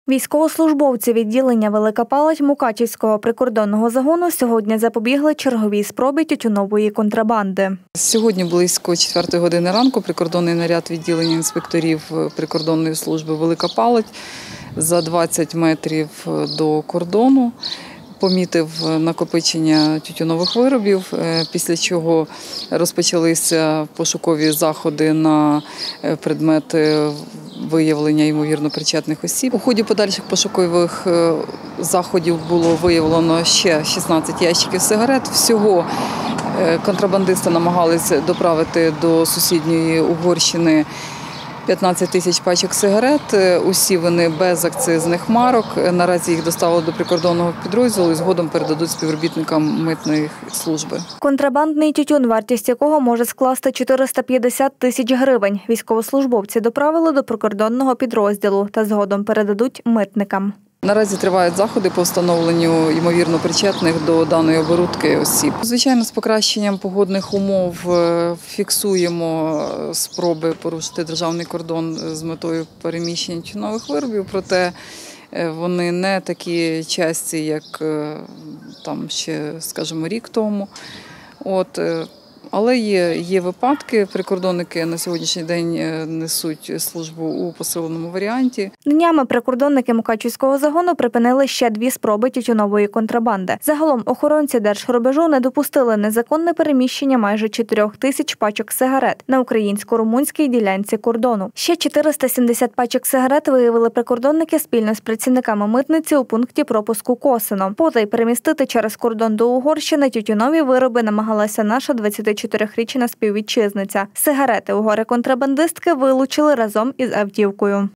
Військовослужбовці відділення Велика Палать Мукачівського прикордонного загону сьогодні запобігли черговій спробі тютюнової контрабанди. Сьогодні близько 4 години ранку прикордонний наряд відділення інспекторів прикордонної служби Велика Палать за 20 метрів до кордону помітив накопичення тютюнових виробів, після чого розпочалися пошукові заходи на предмет виявлення ймовірно причетних осіб. У ході подальших пошукових заходів було виявлено ще 16 ящиків сигарет. Всього контрабандисти намагалися доправити до сусідньої Угорщини 15 тисяч пачок сигарет. Усі вони без акцизних марок. Наразі їх доставили до прикордонного підрозділу і згодом передадуть співробітникам митної служби. Контрабандний тютюн, вартість якого може скласти 450 тисяч гривень, військовослужбовці доправили до прикордонного підрозділу та згодом передадуть митникам. Наразі тривають заходи по встановленню ймовірно причетних до даної оборудки осіб. Звичайно, з покращенням погодних умов фіксуємо спроби порушити державний кордон з метою переміщення тютюнових виробів, проте вони не такі часті, як там ще, скажімо, рік тому. Але є випадки, прикордонники на сьогоднішній день несуть службу у посиленому варіанті. Днями прикордонники Мукачівського загону припинили ще 2 спроби тютюнової контрабанди. Загалом охоронці держрубежу не допустили незаконне переміщення майже 4 тисяч пачок сигарет на українсько-румунській ділянці кордону. Ще 470 пачок сигарет виявили прикордонники спільно з працівниками митниці у пункті пропуску Косино. Потай перемістити через кордон до Угорщини тютюнові вироби намагалася наша 24-річна співвітчизниця. Сигарети у горе-контрабандистки вилучили разом із автівкою.